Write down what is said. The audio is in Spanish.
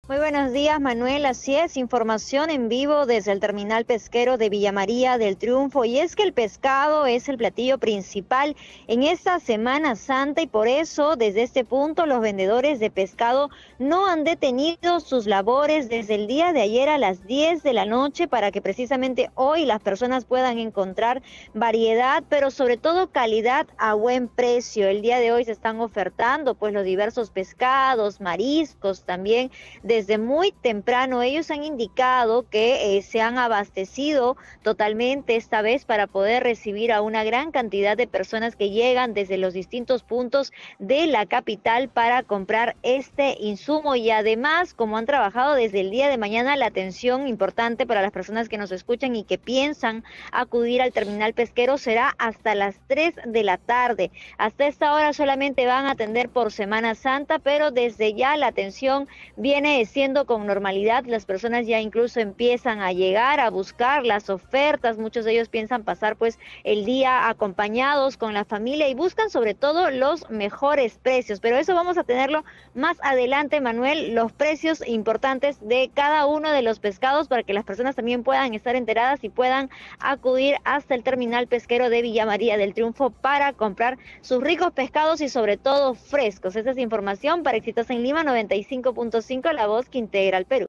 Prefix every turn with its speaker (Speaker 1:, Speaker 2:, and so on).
Speaker 1: Muy buenos días, Manuel. Así es, información en vivo desde el terminal pesquero de Villa María del Triunfo. Y es que el pescado es el platillo principal en esta Semana Santa y por eso desde este punto los vendedores de pescado no han detenido sus labores desde el día de ayer a las 10 de la noche para que precisamente hoy las personas puedan encontrar variedad, pero sobre todo calidad a buen precio. El día de hoy se están ofertando pues los diversos pescados, mariscos también desde muy temprano. Ellos han indicado que se han abastecido totalmente esta vez para poder recibir a una gran cantidad de personas que llegan desde los distintos puntos de la capital para comprar este insumo. Y además, como han trabajado desde el día de mañana, la atención importante para las personas que nos escuchan y que piensan acudir al terminal pesquero será hasta las 3 de la tarde. Hasta esta hora solamente van a atender por Semana Santa, pero desde ya la atención viene siendo con normalidad. Las personas ya incluso empiezan a llegar a buscar las ofertas. Muchos de ellos piensan pasar pues el día acompañados con la familia y buscan sobre todo los mejores precios. Pero eso vamos a tenerlo más adelante, Manuel, los precios importantes de cada uno de los pescados para que las personas también puedan estar enteradas y puedan acudir hasta el terminal pesquero de Villa María del Triunfo para comprar sus ricos pescados y sobre todo frescos. Esa es información para Exitosa en Lima 95.5, la voz que integra al Perú.